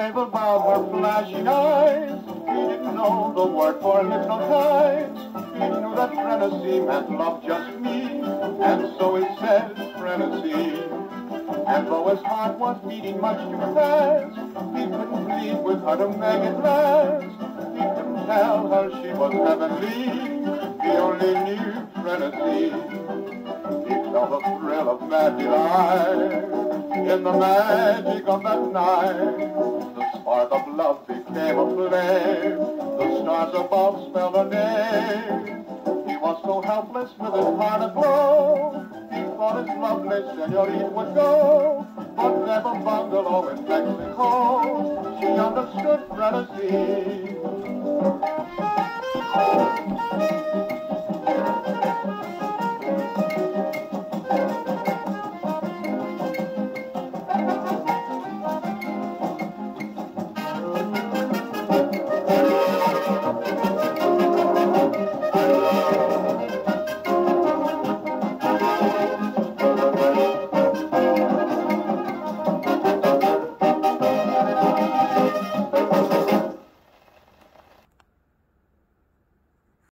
wave above her flashing eyes. He didn't know the word for hypnotize. He knew that Frenesi meant love just me, and so he said Frenesi. And though his heart was beating much too fast, he couldn't plead with her to make it last. He couldn't tell her she was heavenly. He only knew Frenesi. He felt a thrill of mad delight in the magic of that night. The spark of love became a flame. The stars above spelled her name. He was so helpless with his heart aglow. He thought his lovely senorita would go, but never bungalow in Mexico. She understood Frenesi.